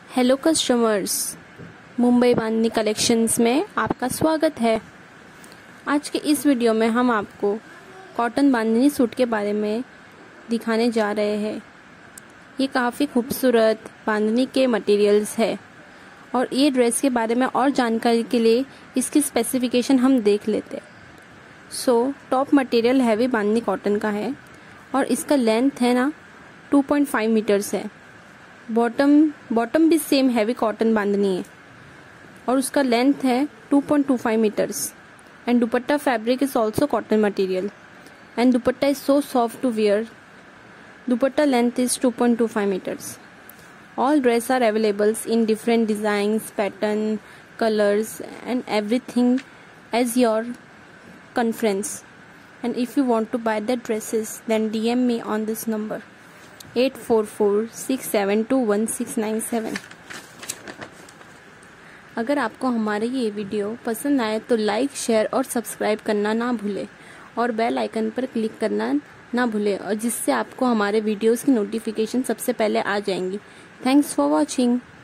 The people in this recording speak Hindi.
Hello customers, Mumbai bandhani collections में आपका स्वागत है। आज के इस वीडियो में हम आपको कॉटन बांधनी सूट के बारे में दिखाने जा रहे हैं। ये काफ़ी खूबसूरत बांधनी के मटेरियल्स है और ये ड्रेस के बारे में और जानकारी के लिए इसकी स्पेसिफिकेशन हम देख लेते हैं। Top material heavy bandhani cotton का है और इसका लेंथ है ना 2.5 मीटर्स है। बॉटम भी सेम हैवी कॉटन बांधनी है और उसका लेंथ है 2.25 metres and dupatta fabric is also cotton material and dupatta is so soft to wear. Dupatta length is 2.25 meters. All dress are available in different designs, pattern, colors and everything as your conference. And if you want to buy the dresses, then DM me on this number 8446721697। अगर आपको हमारे ये वीडियो पसंद आए तो लाइक, शेयर और सब्सक्राइब करना ना भूले और बेल आइकन पर क्लिक करना ना भूले और जिससे आपको हमारे वीडियोस की नोटिफिकेशन सबसे पहले आ जाएंगी। Thanks for watching.